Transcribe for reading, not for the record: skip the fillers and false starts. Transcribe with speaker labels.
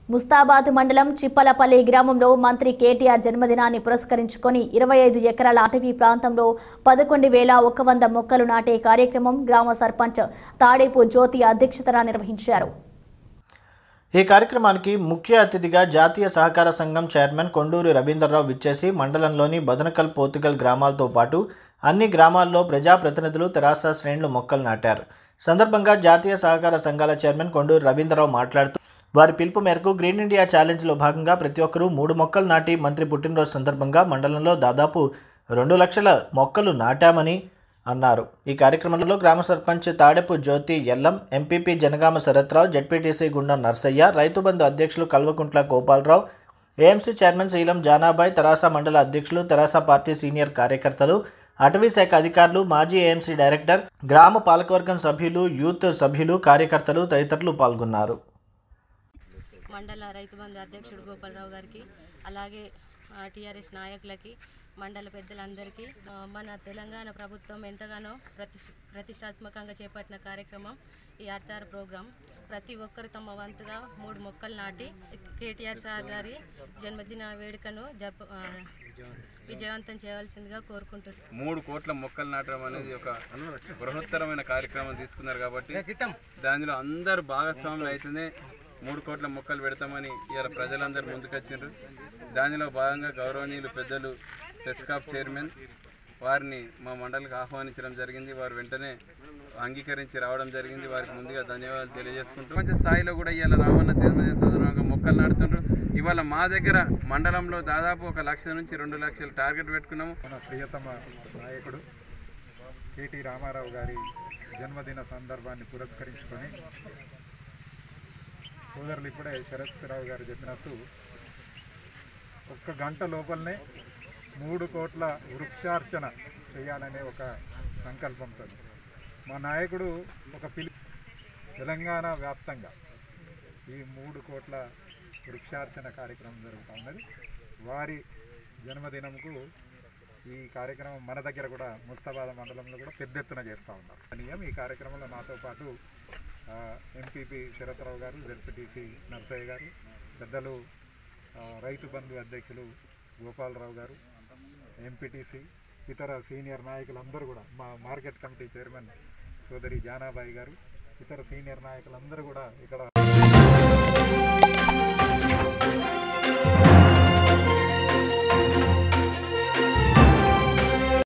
Speaker 1: ముస్తాబాద్ మండలం చిప్పలపల్లి గ్రామంలో మంత్రి కేటీఆర్ జన్మదినాన్ని పురస్కరించుకొని 25 ఎకరాల అటవీ ప్రాంతంలో 11,100 మొక్కలు నాటే కార్యక్రమం గ్రామ సర్పంచ్ తాడేపు జ్యోతి అధ్యక్షతన నిర్వహించారు.
Speaker 2: ఈ కార్యక్రమానికి ముఖ్య అతిథిగా జాతీయ సహకార సంఘం చైర్మన్ కొండూరి రవీంద్రరావు విచ్చేసి మండలంలోని బదనకల్ పోతుగల్ గ్రామాలతో పాటు అన్ని గ్రామాల్లో ప్రజాప్రతినిధులు తెరాస శ్రేణులు మొక్కలు నాటారు. సందర్భంగా జాతీయ సహకార సంఘాల చైర్మన్ కొండూరి రవీంద్రరావు మాట్లాడుతూ వారి పిలుపు మేరకు గ్రీన్ ఇండియా ఛాలెంజ్లో భాగంగా ప్రతి ఒక్కరూ 3 మొక్కలు నాటి మంత్రి పుట్టినరోజు సందర్భంగా మండలంలో దాదాపు 2 లక్షల మొక్కలు నాటామని అన్నారు. ఈ కార్యక్రమంలో గ్రామ సర్పంచ్ తాడెపు జ్యోతి ఎల్లం, ఎంపీపీ జనగామ శరత్రావు, జెడ్పీటీసీ గుండం నర్సయ్య, రైతు బంధు అధ్యక్షులు కల్వకుంట్ల గోపాలరావు, ఏఎంసీ చైర్మన్ శీలం జానాబాయ్, తెరాస మండల అధ్యక్షులు, తెరాస పార్టీ సీనియర్ కార్యకర్తలు, అటవీ శాఖ అధికారులు, మాజీ ఏఎంసీ డైరెక్టర్, గ్రామ పాలకవర్గం సభ్యులు, యూత్ సభ్యులు, కార్యకర్తలు తదితరులు పాల్గొన్నారు.
Speaker 3: మండల రైతు బంధు అధ్యక్షుడు గోపాలరావు గారికి, అలాగే టీఆర్ఎస్ నాయకులకి, మండల పెద్దలందరికీ మన తెలంగాణ ప్రభుత్వం ఎంతగానో ప్రతిష్టాత్మకంగా చేపట్టిన కార్యక్రమం ఈ ఆర్ఆర్ ప్రోగ్రాం. ప్రతి ఒక్కరు తమ వంతుగా 3 మొక్కలు నాటి కేటీఆర్ సార్ గారి జన్మదిన వేడుకను విజయవంతం చేయవలసిందిగా కోరుకుంటున్నారు.
Speaker 4: 3 కోట్ల మొక్కలు నాటడం అనేది ఒక బృహత్తరమైన కార్యక్రమం తీసుకున్నారు కాబట్టి దానిలో అందరూ భాగస్వాములు అయితేనే 3 కోట్ల మొక్కలు పెడతామని ఇవాళ ప్రజలందరూ ముందుకొచ్చిండ్రు. దానిలో భాగంగా గౌరవనీయులు పెద్దలు సెస్కాప్ చైర్మన్ వారిని మా మండలికి ఆహ్వానించడం జరిగింది. వారు వెంటనే అంగీకరించి రావడం జరిగింది. వారికి ముందుగా ధన్యవాదాలు తెలియజేసుకుంటూ ప్రపంచ స్థాయిలో కూడా ఇవాళ రామన్న జన్మదిన సందర్భంగా మొక్కలు నాటుతుండ్రు. ఇవాళ మా దగ్గర మండలంలో దాదాపు 1 లక్ష నుంచి 2 లక్షల టార్గెట్ పెట్టుకున్నాము.
Speaker 5: మన ప్రియతమ నాయకుడు కేటీ రామారావు గారి జన్మదిన సందర్భాన్ని పురస్కరించుకొని సోదరులు ఇప్పుడే శరత్రావు గారు చెప్పినట్టు 1 గంట లోపలనే 3 కోట్ల వృక్షార్చన చేయాలనే ఒక సంకల్పంతో మా నాయకుడు ఒక తెలంగాణ వ్యాప్తంగా ఈ 3 కోట్ల వృక్షార్చన కార్యక్రమం జరుగుతూ ఉన్నది. వారి జన్మదినంకు ఈ కార్యక్రమం మన దగ్గర కూడా ముస్తాబాద్ మండలంలో కూడా పెద్ద ఎత్తున చేస్తూ ఉన్నారు. ఈ కార్యక్రమంలో నాతో పాటు ఎంపీపీ శరత్రావు గారు, జెడ్పీటీసీ నర్సయ్య గారు, పెద్దలు రైతు బంధు అధ్యక్షులు గోపాలరావు గారు, ఎంపీటీసీ ఇతర సీనియర్ నాయకులందరూ కూడా, మా మార్కెట్ కమిటీ చైర్మన్ సోదరి జానాబాయి గారు, ఇతర సీనియర్ నాయకులందరూ కూడా ఇక్కడ